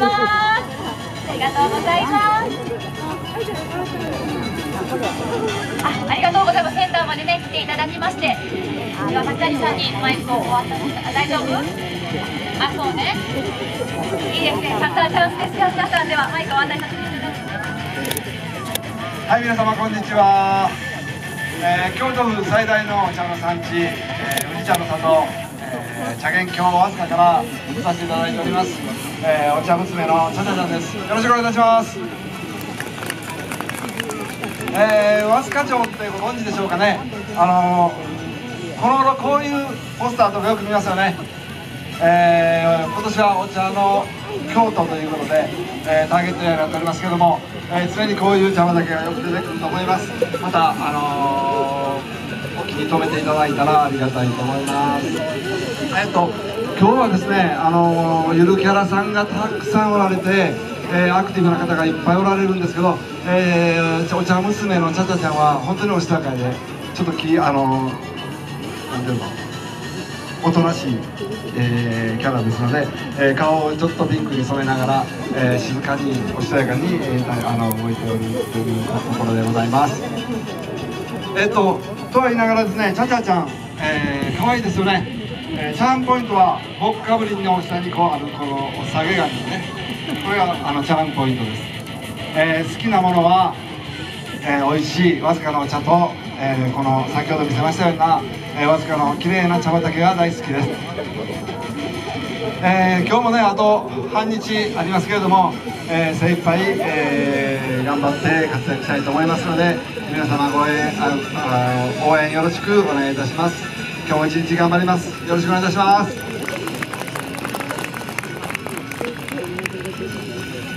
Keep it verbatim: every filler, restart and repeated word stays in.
ます。ありがとうございます。あ、ありがとうございます。センターまでね来ていただきまして、では松谷さんにマイクをお渡しして、大丈夫？あ、そうね。いいですね。チャンスチャンスです。皆さんではマイクをお渡しさせていただきます。 はい、皆様こんにちは。えー、京都府最大のお茶の産地、えー、宇治茶の里、えー、茶源郷早稲田から来させていただいております、えー、お茶娘の茶々ちゃんです。よろしくお願いいたします。えー、早稲田町ってご存知でしょうかね。あのー、この頃こういうポスターとかよく見ますよね。えー、今年はお茶の京都ということで、えー、ターゲットになっておりますけども、えー、常にこういう茶畑がよく出てくると思います。また、あのー、お気に留めていただいたらありがたいと思います。えっと今日はですね、あのー、ゆるキャラさんがたくさんおられて、えー、アクティブな方がいっぱいおられるんですけど、えー、お茶娘のちゃちゃちゃんは本当におしとやかで、ちょっときあのー、なんていうのおとなしい、えー、キャラですので、えー、顔をちょっとピンクに染めながら、えー、静かにおしとやかに、えー、あの動いておるというところでございます。えっ、ー、ととは言いながらですね、ちゃちゃちゃん、えー、可愛いですよね。えー、チャームポイントはボッカブリンの下にこうあるこのお下げがですね、これがあのチャームポイントです。えー、好きなものは、えー、美味しいわずかのお茶と、えー、この先ほど見せましたような、えー、わずかの綺麗な茶畑が大好きです。えー、今日もねあと半日ありますけれども、えー、精一杯、えー、頑張って活躍したいと思いますので、皆様ご応援ああ応援よろしくお願いいたします。今日も一日頑張ります。よろしくお願いいたします。